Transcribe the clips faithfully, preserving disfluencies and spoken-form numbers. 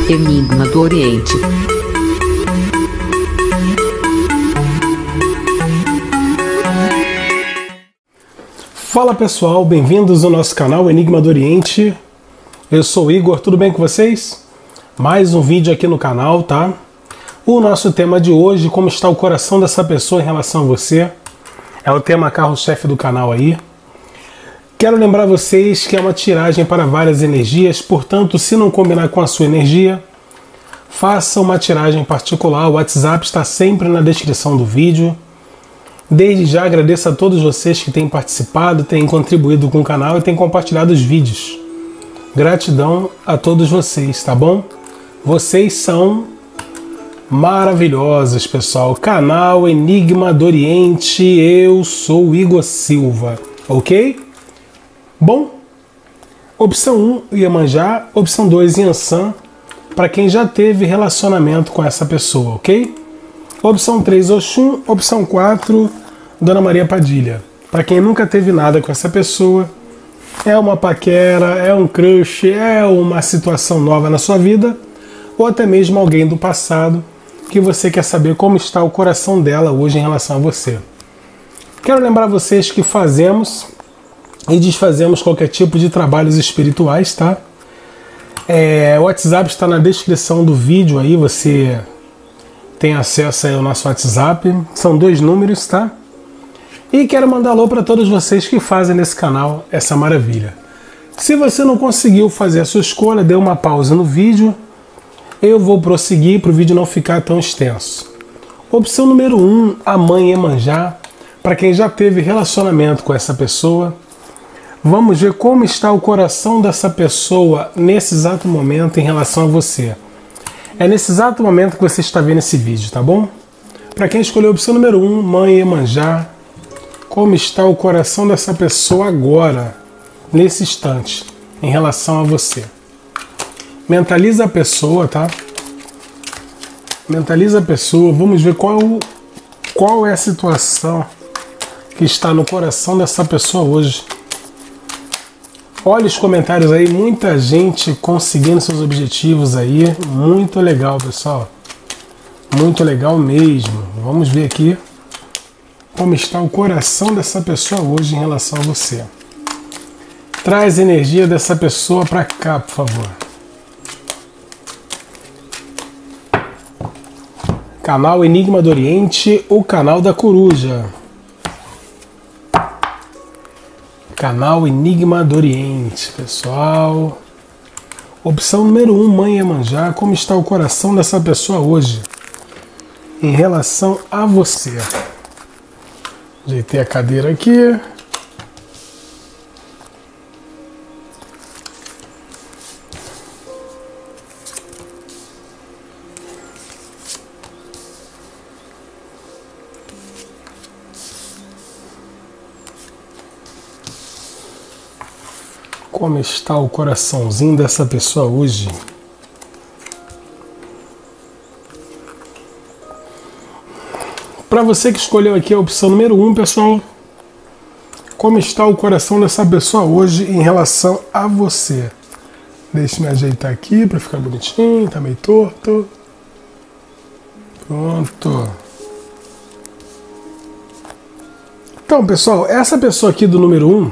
Enigma do Oriente. Fala pessoal, bem-vindos ao nosso canal Enigma do Oriente. Eu sou o Igor, tudo bem com vocês? Mais um vídeo aqui no canal, tá? O nosso tema de hoje, como está o coração dessa pessoa em relação a você, é o tema carro-chefe do canal aí. Quero lembrar vocês que é uma tiragem para várias energias, portanto, se não combinar com a sua energia, faça uma tiragem particular. O WhatsApp está sempre na descrição do vídeo. Desde já agradeço a todos vocês que têm participado, têm contribuído com o canal e têm compartilhado os vídeos. Gratidão a todos vocês, tá bom? Vocês são maravilhosos, pessoal. Canal Enigma do Oriente, eu sou o Igor Silva, ok? Bom, opção um, Iemanjá, opção dois, Yansan, para quem já teve relacionamento com essa pessoa, ok? Opção três, Oxum, opção quatro, Dona Maria Padilha. Para quem nunca teve nada com essa pessoa, é uma paquera, é um crush, é uma situação nova na sua vida, ou até mesmo alguém do passado que você quer saber como está o coração dela hoje em relação a você. Quero lembrar vocês que fazemos e desfazemos qualquer tipo de trabalhos espirituais, tá? É, o WhatsApp está na descrição do vídeo aí, você tem acesso aí ao nosso WhatsApp, são dois números, tá? E quero mandar alô para todos vocês que fazem nesse canal essa maravilha. Se você não conseguiu fazer a sua escolha, dê uma pausa no vídeo, eu vou prosseguir para o vídeo não ficar tão extenso. Opção número um, a mãe Iemanjá, para quem já teve relacionamento com essa pessoa. Vamos ver como está o coração dessa pessoa nesse exato momento em relação a você. É nesse exato momento que você está vendo esse vídeo, tá bom? Para quem escolheu a opção número um, mãe Iemanjá, como está o coração dessa pessoa agora, nesse instante, em relação a você. Mentaliza a pessoa, tá? Mentaliza a pessoa, vamos ver qual, qual é a situação que está no coração dessa pessoa hoje. Olha os comentários aí, muita gente conseguindo seus objetivos aí. Muito legal, pessoal. Muito legal mesmo. Vamos ver aqui como está o coração dessa pessoa hoje em relação a você. Traz a energia dessa pessoa para cá, por favor. Canal Enigma do Oriente, o canal da coruja. Canal Enigma do Oriente, pessoal. Opção número um, mãe Iemanjá, como está o coração dessa pessoa hoje em relação a você? Ajeitei a cadeira aqui. Como está o coraçãozinho dessa pessoa hoje? Para você que escolheu aqui a opção número um, pessoal, como está o coração dessa pessoa hoje em relação a você? Deixa eu me ajeitar aqui para ficar bonitinho, tá meio torto. Pronto. Então, pessoal, essa pessoa aqui do número um,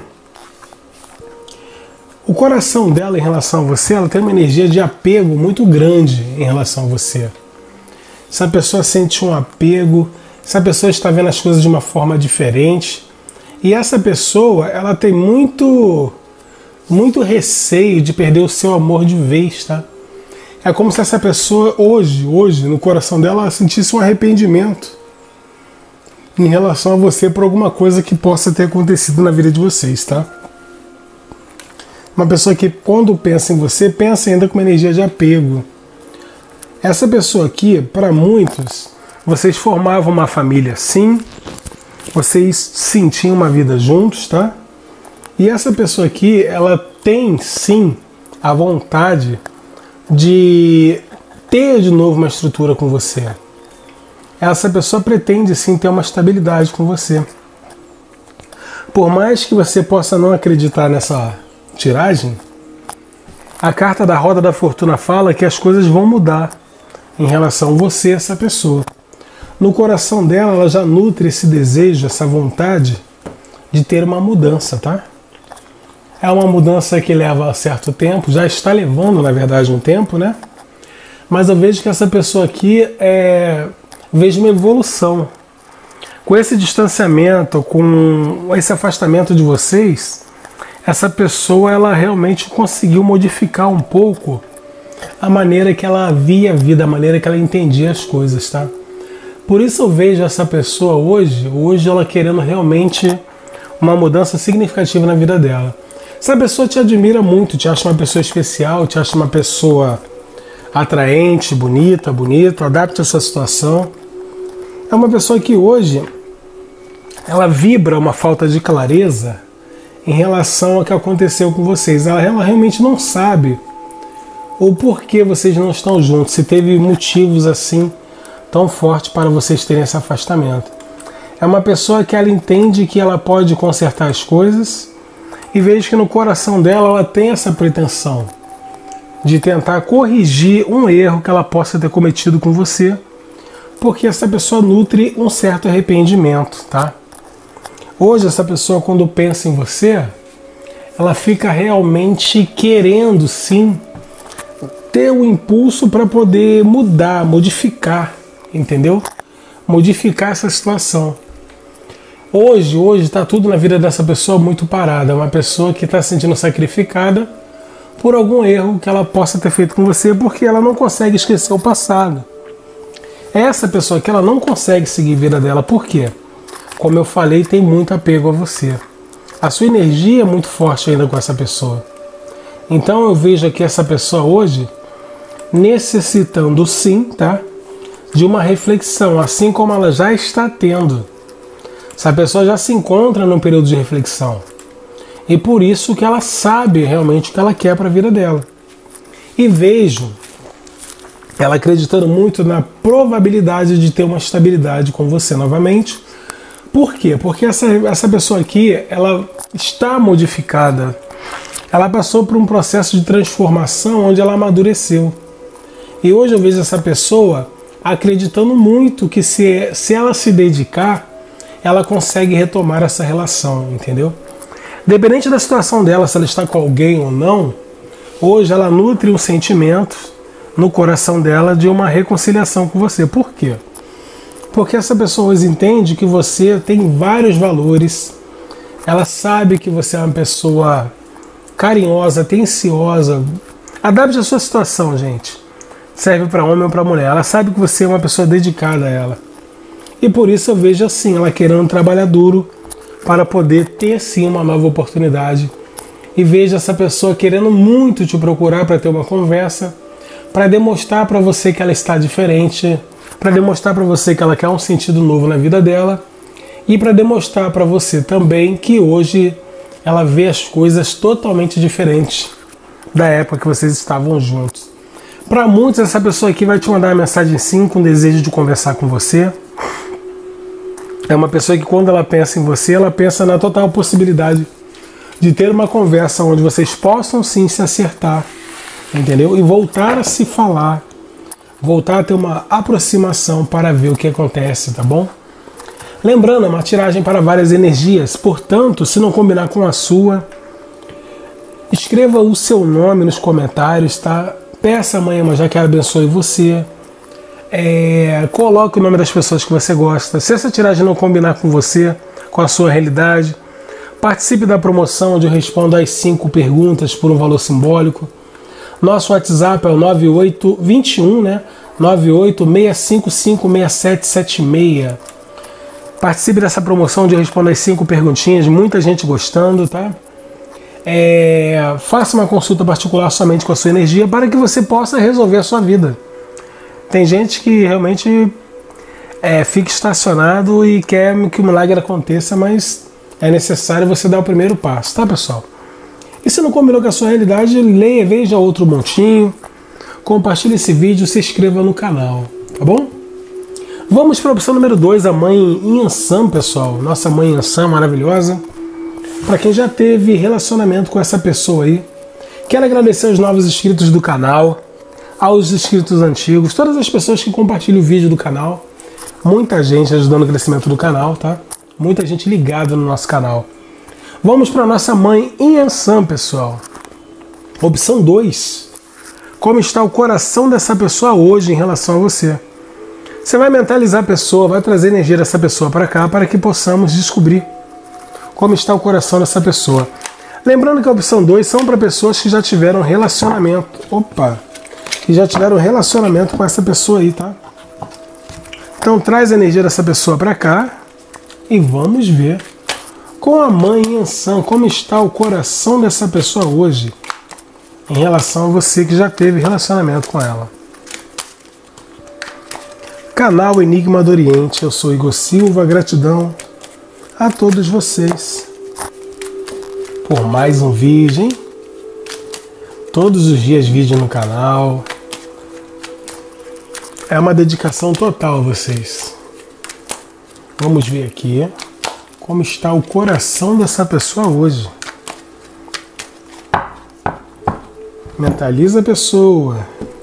o coração dela em relação a você, ela tem uma energia de apego muito grande em relação a você. Essa pessoa sente um apego, essa pessoa está vendo as coisas de uma forma diferente. E essa pessoa, ela tem muito, muito receio de perder o seu amor de vez, tá? É como se essa pessoa hoje, hoje, no coração dela, ela sentisse um arrependimento em relação a você por alguma coisa que possa ter acontecido na vida de vocês, tá? Uma pessoa que, quando pensa em você, pensa ainda com uma energia de apego. Essa pessoa aqui, para muitos, vocês formavam uma família, sim. Vocês sentiam uma vida juntos, tá? E essa pessoa aqui, ela tem, sim, a vontade de ter de novo uma estrutura com você. Essa pessoa pretende, sim, ter uma estabilidade com você. Por mais que você possa não acreditar nessa tiragem, A carta da Roda da Fortuna fala que as coisas vão mudar em relação a você, essa pessoa. No coração dela, ela já nutre esse desejo, essa vontade de ter uma mudança, tá? É uma mudança que leva certo tempo, já está levando, na verdade, um tempo, né? Mas eu vejo que essa pessoa aqui, é... vejo uma evolução. Com esse distanciamento, com esse afastamento de vocês, essa pessoa, ela realmente conseguiu modificar um pouco a maneira que ela via a vida, a maneira que ela entendia as coisas, tá? Por isso eu vejo essa pessoa hoje, hoje ela querendo realmente uma mudança significativa na vida dela. Essa pessoa te admira muito, te acha uma pessoa especial, te acha uma pessoa atraente, bonita, bonito, adapta a sua situação. É uma pessoa que hoje ela vibra uma falta de clareza em relação ao que aconteceu com vocês. Ela, ela realmente não sabe o porquê vocês não estão juntos, se teve motivos assim tão fortes para vocês terem esse afastamento. É uma pessoa que ela entende que ela pode consertar as coisas e vejo que no coração dela ela tem essa pretensão de tentar corrigir um erro que ela possa ter cometido com você, porque essa pessoa nutre um certo arrependimento, tá? Hoje essa pessoa, quando pensa em você, ela fica realmente querendo sim ter o impulso para poder mudar, modificar, entendeu? Modificar essa situação. Hoje, hoje está tudo na vida dessa pessoa muito parada. É uma pessoa que está se sentindo sacrificada por algum erro que ela possa ter feito com você, porque ela não consegue esquecer o passado. Essa pessoa que ela não consegue seguir a vida dela, por quê? Como eu falei, tem muito apego a você. A sua energia é muito forte ainda com essa pessoa. Então eu vejo aqui essa pessoa hoje necessitando sim, tá? De uma reflexão, assim como ela já está tendo. Essa pessoa já se encontra num período de reflexão. E por isso que ela sabe realmente o que ela quer para a vida dela. E vejo ela acreditando muito na probabilidade de ter uma estabilidade com você novamente. Por quê? Porque essa, essa pessoa aqui, ela está modificada. Ela passou por um processo de transformação onde ela amadureceu. E hoje eu vejo essa pessoa acreditando muito que se, se ela se dedicar, ela consegue retomar essa relação, entendeu? Independente da situação dela, se ela está com alguém ou não, hoje ela nutre um sentimento no coração dela de uma reconciliação com você. Por quê? Porque essa pessoa hoje entende que você tem vários valores, ela sabe que você é uma pessoa carinhosa, atenciosa. Adapte a sua situação, gente. Serve para homem ou para mulher. Ela sabe que você é uma pessoa dedicada a ela. E por isso eu vejo assim, ela querendo trabalhar duro para poder ter sim uma nova oportunidade. E vejo essa pessoa querendo muito te procurar para ter uma conversa, para demonstrar para você que ela está diferente, para demonstrar para você que ela quer um sentido novo na vida dela e para demonstrar para você também que hoje ela vê as coisas totalmente diferentes da época que vocês estavam juntos. Para muitos, essa pessoa aqui vai te mandar uma mensagem sim com desejo de conversar com você. É uma pessoa que quando ela pensa em você, ela pensa na total possibilidade de ter uma conversa onde vocês possam sim se acertar, entendeu? E voltar a se falar, voltar a ter uma aproximação para ver o que acontece, tá bom? Lembrando, é uma tiragem para várias energias, portanto, se não combinar com a sua, escreva o seu nome nos comentários, tá? Peça a Mãe Iemanjá que ela abençoe você. É, coloque o nome das pessoas que você gosta. Se essa tiragem não combinar com você, com a sua realidade, participe da promoção onde eu respondo as cinco perguntas por um valor simbólico. Nosso WhatsApp é o nove oito dois um, né? nove oito seis cinco cinco seis sete sete seis. Participe dessa promoção onde eu respondo as cinco perguntinhas. Muita gente gostando, tá? É, faça uma consulta particular somente com a sua energia para que você possa resolver a sua vida. Tem gente que realmente é, fica estacionado e quer que o milagre aconteça, mas é necessário você dar o primeiro passo, tá, pessoal? E se não combinou com a sua realidade, leia, veja outro montinho, compartilhe esse vídeo, se inscreva no canal, tá bom? Vamos para a opção número dois, a Mãe Iansã, pessoal. Nossa Mãe Iansã maravilhosa. Para quem já teve relacionamento com essa pessoa aí, Quero agradecer aos novos inscritos do canal, aos inscritos antigos, todas as pessoas que compartilham o vídeo do canal. Muita gente ajudando o crescimento do canal, tá? Muita gente ligada no nosso canal. Vamos para a nossa mãe Yansan, pessoal. Opção dois. Como está o coração dessa pessoa hoje em relação a você? Você vai mentalizar a pessoa, vai trazer energia dessa pessoa para cá para que possamos descobrir como está o coração dessa pessoa. Lembrando que a opção dois são para pessoas que já tiveram relacionamento. Opa! Que já tiveram relacionamento com essa pessoa aí, tá? Então traz a energia dessa pessoa para cá e vamos ver com a mãe Yansan como está o coração dessa pessoa hoje em relação a você que já teve relacionamento com ela. Canal Enigma do Oriente, eu sou Igor Silva, gratidão a todos vocês por mais um vídeo, hein? Todos os dias vídeo no canal. É uma dedicação total a vocês. Vamos ver aqui como está o coração dessa pessoa hoje. Mentaliza a pessoa.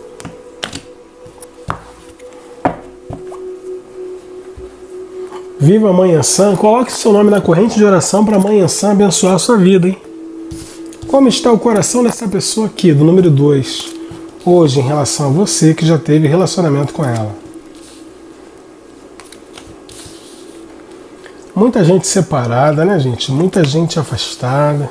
Viva a Mãe Yansan. Coloque seu nome na corrente de oração para a Mãe Yansan abençoar a sua vida, hein? Como está o coração dessa pessoa aqui, do número dois, hoje em relação a você que já teve relacionamento com ela? Muita gente separada, né, gente? Muita gente afastada.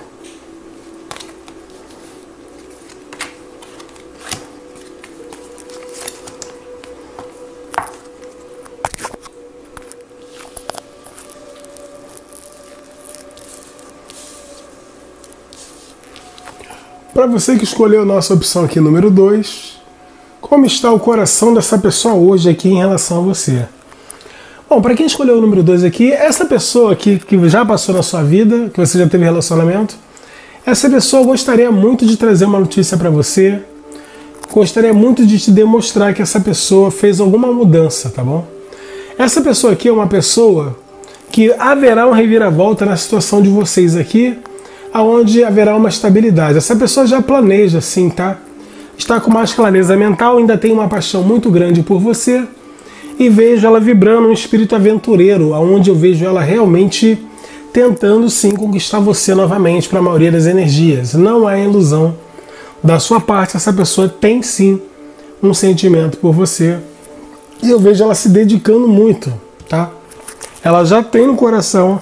Para você que escolheu a nossa opção aqui, número dois, como está o coração dessa pessoa hoje aqui em relação a você? Bom, para quem escolheu o número dois aqui, essa pessoa aqui que já passou na sua vida, que você já teve relacionamento, essa pessoa gostaria muito de trazer uma notícia para você, gostaria muito de te demonstrar que essa pessoa fez alguma mudança, tá bom? Essa pessoa aqui é uma pessoa que haverá uma reviravolta na situação de vocês aqui, aonde haverá uma estabilidade. Essa pessoa já planeja, sim, tá? Está com mais clareza mental, ainda tem uma paixão muito grande por você e vejo ela vibrando um espírito aventureiro, aonde eu vejo ela realmente tentando, sim, conquistar você novamente para a maioria das energias. Não há ilusão da sua parte, essa pessoa tem, sim, um sentimento por você e eu vejo ela se dedicando muito, tá? Ela já tem no coração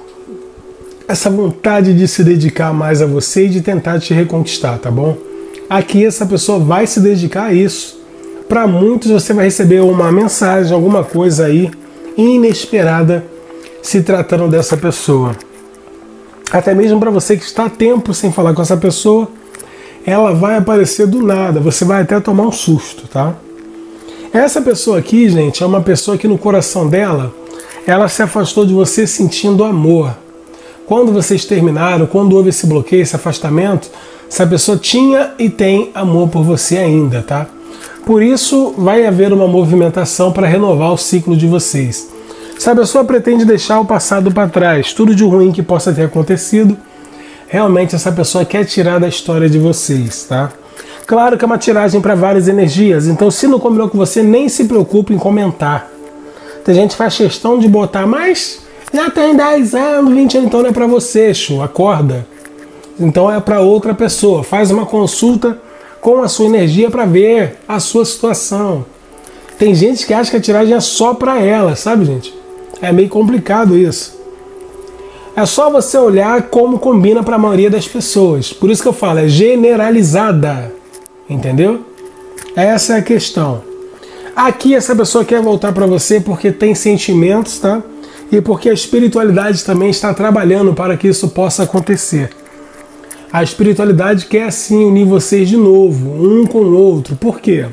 essa vontade de se dedicar mais a você e de tentar te reconquistar, tá bom? Aqui essa pessoa vai se dedicar a isso. Para muitos você vai receber uma mensagem, alguma coisa aí inesperada se tratando dessa pessoa. Até mesmo para você que está há tempo sem falar com essa pessoa, ela vai aparecer do nada, você vai até tomar um susto, tá? Essa pessoa aqui, gente, é uma pessoa que no coração dela, ela se afastou de você sentindo amor. Quando vocês terminaram, quando houve esse bloqueio, esse afastamento, essa pessoa tinha e tem amor por você ainda, tá? Por isso, vai haver uma movimentação para renovar o ciclo de vocês. Se a pessoa pretende deixar o passado para trás, tudo de ruim que possa ter acontecido, realmente essa pessoa quer tirar da história de vocês, tá? Claro que é uma tiragem para várias energias, então se não combinou com você, nem se preocupe em comentar. Tem gente que faz questão de botar, mas já tem dez anos, vinte anos, então não é para você, Xu, acorda. Então é para outra pessoa. Faz uma consulta com a sua energia para ver a sua situação. Tem gente que acha que a tiragem é só para ela, sabe, gente? É meio complicado isso. É só você olhar como combina para a maioria das pessoas. Por isso que eu falo, é generalizada. Entendeu? Essa é a questão. Aqui essa pessoa quer voltar para você porque tem sentimentos, tá? E porque a espiritualidade também está trabalhando para que isso possa acontecer. A espiritualidade quer sim unir vocês de novo, um com o outro. Por quê?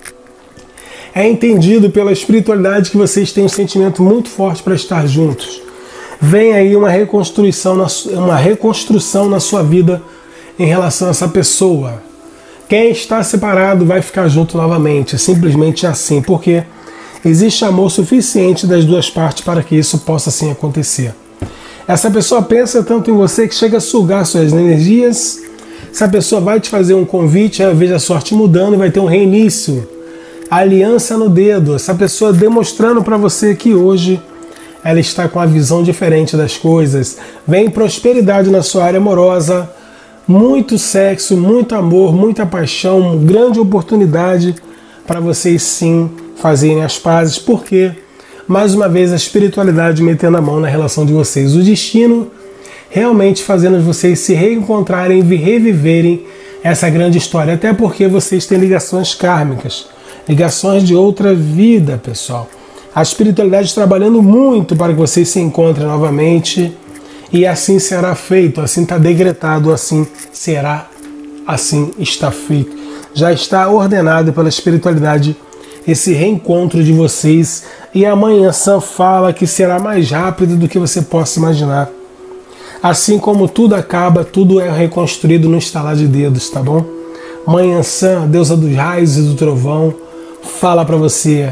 É entendido pela espiritualidade que vocês têm um sentimento muito forte para estar juntos. Vem aí uma reconstrução, na, uma reconstrução na sua vida em relação a essa pessoa. Quem está separado vai ficar junto novamente, simplesmente assim, porque existe amor suficiente das duas partes para que isso possa assim acontecer. Essa pessoa pensa tanto em você que chega a sugar suas energias, Essa pessoa vai te fazer um convite, eu vejo a sorte mudando e vai ter um reinício. Aliança no dedo. Essa pessoa demonstrando para você que hoje ela está com a visão diferente das coisas. Vem prosperidade na sua área amorosa, muito sexo, muito amor, muita paixão, grande oportunidade para vocês sim fazerem as pazes, porque mais uma vez a espiritualidade metendo a mão na relação de vocês. O destino realmente fazendo vocês se reencontrarem e reviverem essa grande história, até porque vocês têm ligações kármicas, ligações de outra vida, pessoal. A espiritualidade trabalhando muito para que vocês se encontrem novamente e assim será feito, assim está decretado, assim será, assim está feito. Já está ordenado pela espiritualidade esse reencontro de vocês e amanhã Sam fala que será mais rápido do que você possa imaginar. Assim como tudo acaba, tudo é reconstruído no estalar de dedos, tá bom? Manhã Sam, deusa dos raios e do trovão, fala para você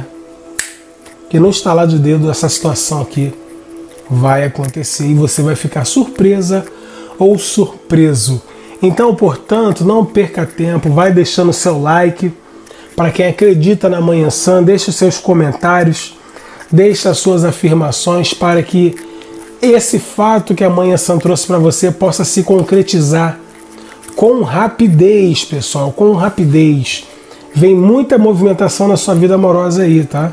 que no estalar de dedo essa situação aqui vai acontecer e você vai ficar surpresa ou surpreso. Então, portanto, não perca tempo, vai deixando seu like. Para quem acredita na Manhã Sam, deixe os seus comentários, deixe as suas afirmações para que esse fato que a Manhã Sam trouxe para você possa se concretizar com rapidez, pessoal, com rapidez. Vem muita movimentação na sua vida amorosa aí, tá?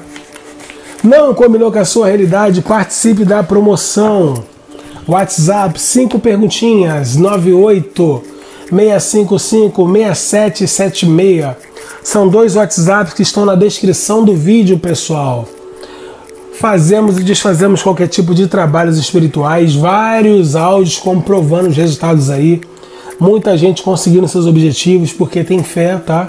Não combinou com a sua realidade? Participe da promoção. WhatsApp, cinco perguntinhas, nove oito seis cinco cinco seis sete sete seis. São dois WhatsApps que estão na descrição do vídeo, pessoal. Fazemos e desfazemos qualquer tipo de trabalhos espirituais, vários áudios comprovando os resultados aí. Muita gente conseguindo seus objetivos porque tem fé, tá?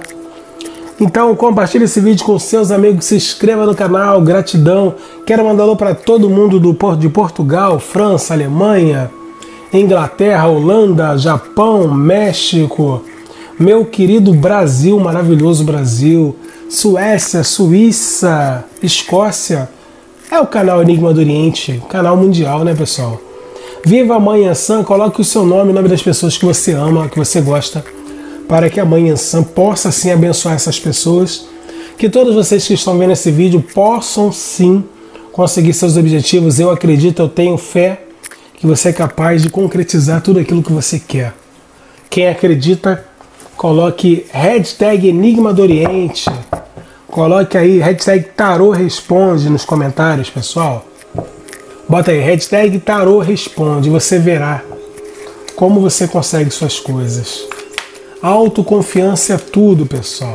Então compartilhe esse vídeo com seus amigos, se inscreva no canal, gratidão. Quero mandar alô para todo mundo do, de Portugal, França, Alemanha, Inglaterra, Holanda, Japão, México, meu querido Brasil, maravilhoso Brasil, Suécia, Suíça, Escócia. É o canal Enigma do Oriente, canal mundial, né, pessoal? Viva a Manhã Sam, coloque o seu nome, o nome das pessoas que você ama, que você gosta, para que a Manhã Sam possa sim abençoar essas pessoas, que todos vocês que estão vendo esse vídeo possam sim conseguir seus objetivos. Eu acredito, eu tenho fé que você é capaz de concretizar tudo aquilo que você quer. Quem acredita, coloque hashtag Enigma do Oriente, coloque aí hashtag Tarô Responde nos comentários, pessoal. Bota aí hashtag Tarô Responde, você verá como você consegue suas coisas. Autoconfiança é tudo, pessoal.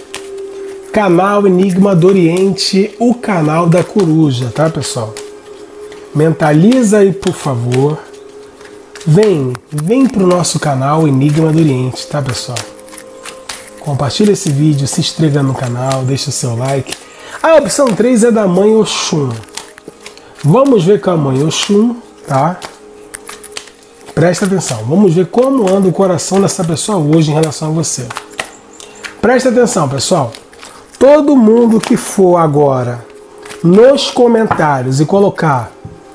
Canal Enigma do Oriente, o canal da coruja, tá, pessoal? Mentaliza aí, por favor. Vem, vem pro nosso canal Enigma do Oriente, tá, pessoal? Compartilha esse vídeo, se inscreva no canal, deixa o seu like. A opção três é da Mãe Oxum. Vamos ver com a Mãe Oxum, tá? Presta atenção, vamos ver como anda o coração dessa pessoa hoje em relação a você. Presta atenção, pessoal. Todo mundo que for agora nos comentários e colocar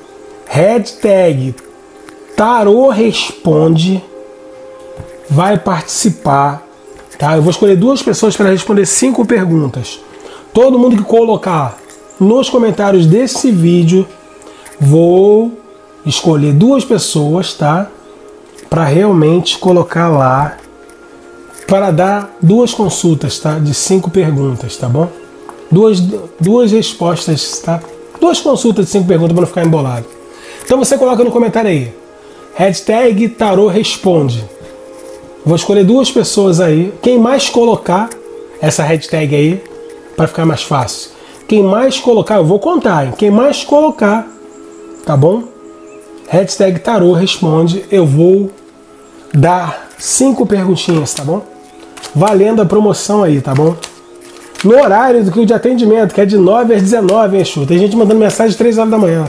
hashtag Tarô Responde vai participar, tá? Eu vou escolher duas pessoas para responder cinco perguntas. Todo mundo que colocar nos comentários desse vídeo, vou escolher duas pessoas, tá? Para realmente colocar lá, para dar duas consultas, tá? De cinco perguntas, tá bom? Duas, duas respostas, tá? Duas consultas de cinco perguntas para não ficar embolado. Então você coloca no comentário aí, hashtag Tarô Responde. Vou escolher duas pessoas aí. Quem mais colocar essa hashtag aí, para ficar mais fácil. Quem mais colocar, eu vou contar, hein? Quem mais colocar, tá bom? Hashtag Tarô Responde, eu vou dar cinco perguntinhas, tá bom? Valendo a promoção aí, tá bom? No horário do que de atendimento, que é de nove às dezenove, hein, Chu? Tem gente mandando mensagem às três horas da manhã.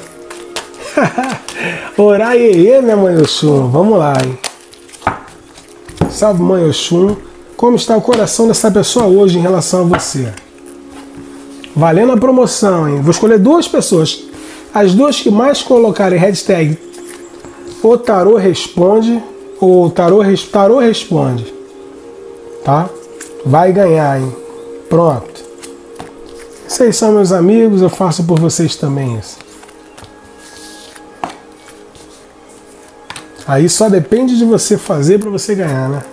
Horário aí, minha Mãe Oxum. Vamos lá, hein? Salve, Mãe Oxum. Como está o coração dessa pessoa hoje em relação a você? Valendo a promoção, hein? Vou escolher duas pessoas. As duas que mais colocarem hashtag O Tarô Responde, O tarô, tarô responde. Tá? Vai ganhar, hein? Pronto. Vocês são meus amigos, eu faço por vocês também isso. Aí só depende de você fazer para você ganhar, né?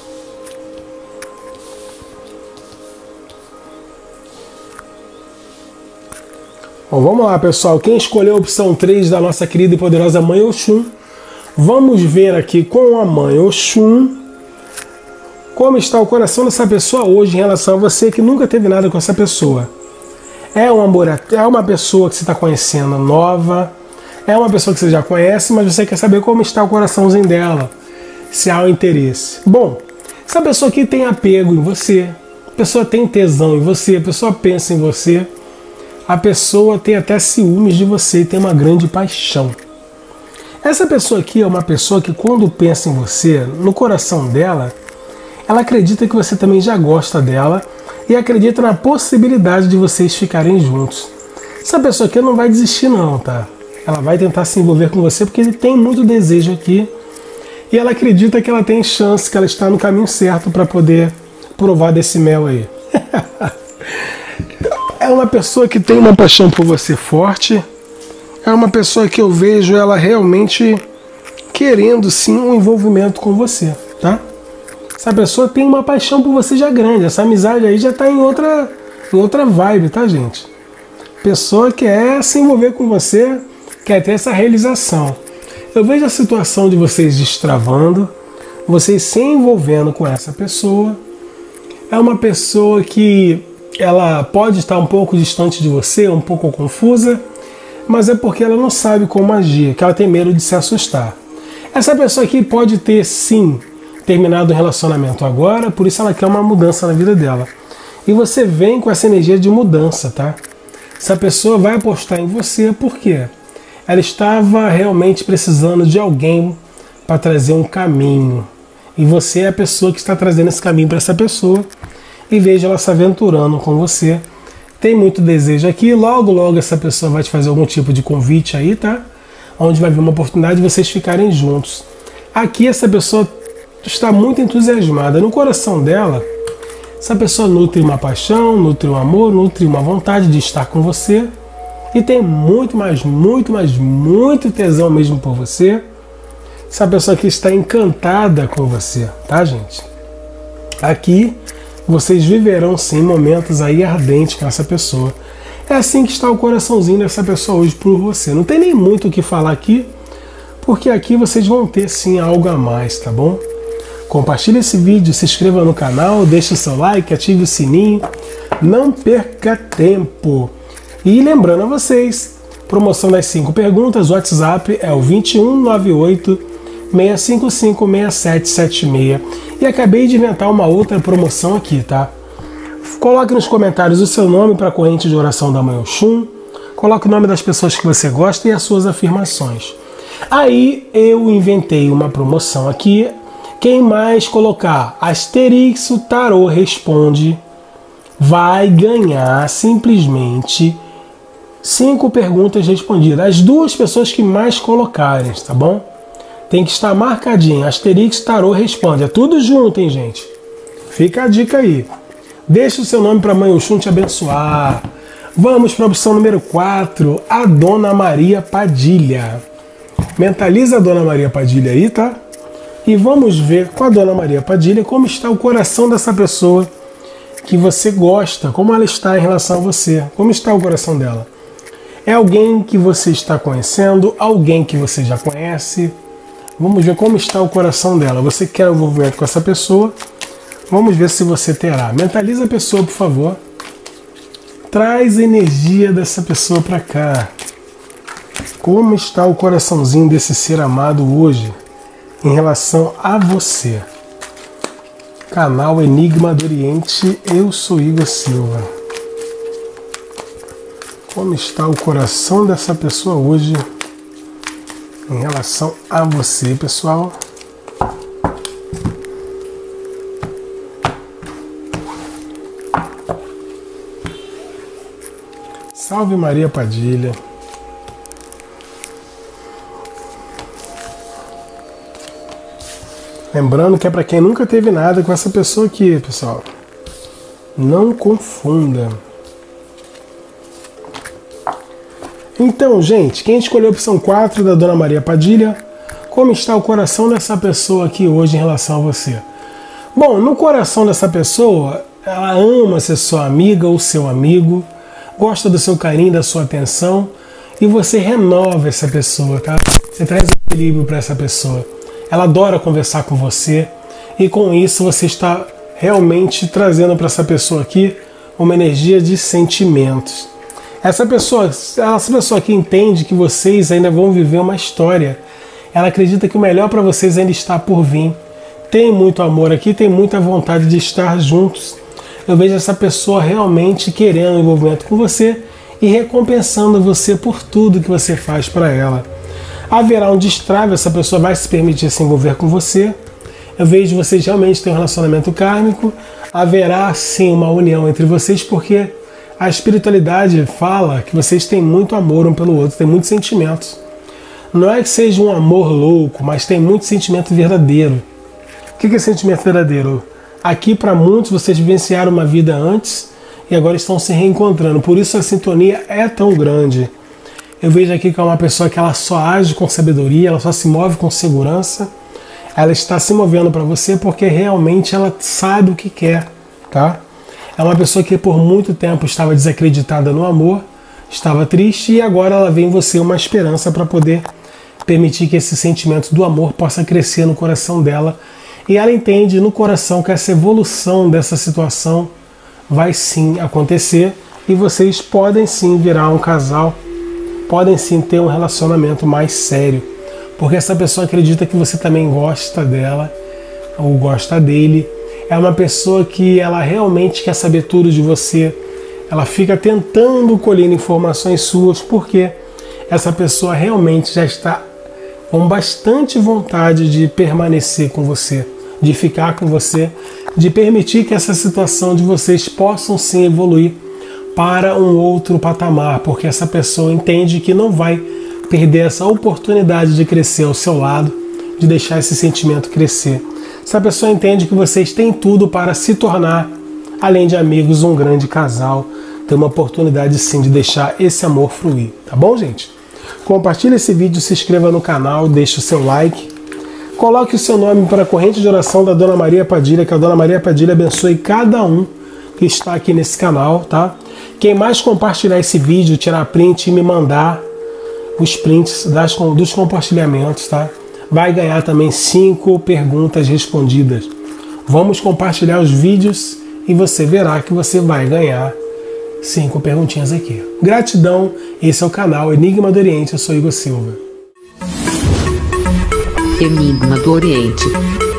Bom, vamos lá, pessoal. Quem escolheu a opção três da nossa querida e poderosa Mãe Oxum, vamos ver aqui com a Mãe Oxum como está o coração dessa pessoa hoje em relação a você que nunca teve nada com essa pessoa. É uma, é uma pessoa que você está conhecendo nova, é uma pessoa que você já conhece, mas você quer saber como está o coraçãozinho dela, se há o interesse. Bom, essa pessoa aqui tem apego em você, a pessoa tem tesão em você, a pessoa pensa em você, a pessoa tem até ciúmes de você e tem uma grande paixão. Essa pessoa aqui é uma pessoa que quando pensa em você, no coração dela, ela acredita que você também já gosta dela e acredita na possibilidade de vocês ficarem juntos. Essa pessoa aqui não vai desistir não, tá? Ela vai tentar se envolver com você porque ele tem muito desejo aqui e ela acredita que ela tem chance, que ela está no caminho certo para poder provar desse mel aí. É uma pessoa que tem uma paixão por você forte, é uma pessoa que eu vejo ela realmente querendo sim um envolvimento com você, tá? Essa pessoa tem uma paixão por você já grande, essa amizade aí já está em outra, em outra vibe, tá, gente? Pessoa quer se envolver com você, quer ter essa realização. Eu vejo a situação de vocês destravando, vocês se envolvendo com essa pessoa. É uma pessoa que ela pode estar um pouco distante de você, um pouco confusa, mas é porque ela não sabe como agir, que ela tem medo de se assustar. Essa pessoa aqui pode ter, sim, terminado o relacionamento agora, por isso ela quer uma mudança na vida dela. E você vem com essa energia de mudança, tá? Essa pessoa vai apostar em você, por quê? Ela estava realmente precisando de alguém para trazer um caminho. E você é a pessoa que está trazendo esse caminho para essa pessoa. E veja ela se aventurando com você. Tem muito desejo aqui. Logo, logo essa pessoa vai te fazer algum tipo de convite aí, tá? Onde vai vir uma oportunidade de vocês ficarem juntos. Aqui essa pessoa está muito entusiasmada. No coração dela, essa pessoa nutre uma paixão, nutre um amor, nutre uma vontade de estar com você. E tem muito, mais, muito, mais, muito tesão mesmo por você. Essa pessoa aqui está encantada com você, tá, gente? Aqui vocês viverão sim momentos aí ardentes com essa pessoa. É assim que está o coraçãozinho dessa pessoa hoje por você. Não tem nem muito o que falar aqui, porque aqui vocês vão ter sim algo a mais, tá bom? Compartilhe esse vídeo, se inscreva no canal, deixe o seu like, ative o sininho. Não perca tempo. E lembrando a vocês, promoção das cinco perguntas, o WhatsApp é o vinte e um, noventa e oito, seiscentos e cinquenta e cinco, sessenta e sete setenta e seis. E acabei de inventar uma outra promoção aqui, tá? Coloque nos comentários o seu nome para a corrente de oração da Mãe Oxum. Coloque o nome das pessoas que você gosta e as suas afirmações. Aí eu inventei uma promoção aqui. Quem mais colocar asterisco tarô responde vai ganhar simplesmente cinco perguntas respondidas. As duas pessoas que mais colocarem, tá bom? Tem que estar marcadinho. Asterix Tarô responde. É tudo junto, hein, gente? Fica a dica aí. Deixa o seu nome para a Mãe Oxum te abençoar. Vamos para a opção número quatro. A Dona Maria Padilha. Mentaliza a Dona Maria Padilha aí, tá? E vamos ver com a Dona Maria Padilha como está o coração dessa pessoa que você gosta. Como ela está em relação a você. Como está o coração dela. É alguém que você está conhecendo. Alguém que você já conhece. Vamos ver como está o coração dela. Você quer um envolvimento com essa pessoa? Vamos ver se você terá. Mentaliza a pessoa, por favor. Traz a energia dessa pessoa para cá. Como está o coraçãozinho desse ser amado hoje em relação a você? Canal Enigma do Oriente, eu sou Igor Silva. Como está o coração dessa pessoa hoje em relação a você, pessoal? Salve Maria Padilha. Lembrando que é para quem nunca teve nada com essa pessoa aqui, pessoal. Não confunda. Então, gente, quem escolheu a opção quatro da Dona Maria Padilha, como está o coração dessa pessoa aqui hoje em relação a você? Bom, no coração dessa pessoa, ela ama ser sua amiga ou seu amigo, gosta do seu carinho, da sua atenção, e você renova essa pessoa, tá? Você traz equilíbrio para essa pessoa. Ela adora conversar com você, e com isso você está realmente trazendo para essa pessoa aqui uma energia de sentimentos. Essa pessoa, essa pessoa aqui entende que vocês ainda vão viver uma história. Ela acredita que o melhor para vocês ainda está por vir. Tem muito amor aqui, tem muita vontade de estar juntos. Eu vejo essa pessoa realmente querendo um envolvimento com você e recompensando você por tudo que você faz para ela. Haverá um destrave, essa pessoa vai se permitir se envolver com você. Eu vejo vocês realmente ter um relacionamento kármico. Haverá sim uma união entre vocês, porque a espiritualidade fala que vocês têm muito amor um pelo outro, têm muitos sentimentos. Não é que seja um amor louco, mas tem muito sentimento verdadeiro. O que é sentimento verdadeiro? Aqui, para muitos, vocês vivenciaram uma vida antes e agora estão se reencontrando. Por isso a sintonia é tão grande. Eu vejo aqui que é uma pessoa que ela só age com sabedoria, ela só se move com segurança. Ela está se movendo para você porque realmente ela sabe o que quer, tá? É uma pessoa que por muito tempo estava desacreditada no amor, estava triste, e agora ela vê em você uma esperança para poder permitir que esse sentimento do amor possa crescer no coração dela. E ela entende no coração que essa evolução dessa situação vai sim acontecer e vocês podem sim virar um casal, podem sim ter um relacionamento mais sério, porque essa pessoa acredita que você também gosta dela ou gosta dele. É uma pessoa que ela realmente quer saber tudo de você, ela fica tentando colher informações suas, porque essa pessoa realmente já está com bastante vontade de permanecer com você, de ficar com você, de permitir que essa situação de vocês possam sim evoluir para um outro patamar, porque essa pessoa entende que não vai perder essa oportunidade de crescer ao seu lado, de deixar esse sentimento crescer. Essa pessoa entende que vocês têm tudo para se tornar, além de amigos, um grande casal, ter uma oportunidade sim de deixar esse amor fluir, tá bom, gente? Compartilhe esse vídeo, se inscreva no canal, deixe o seu like, coloque o seu nome para a corrente de oração da Dona Maria Padilha, que a Dona Maria Padilha abençoe cada um que está aqui nesse canal, tá? Quem mais compartilhar esse vídeo, tirar print e me mandar os prints das, dos compartilhamentos, tá? Vai ganhar também cinco perguntas respondidas. Vamos compartilhar os vídeos e você verá que você vai ganhar cinco perguntinhas aqui. Gratidão, esse é o canal Enigma do Oriente, eu sou Igor Silva. Enigma do Oriente.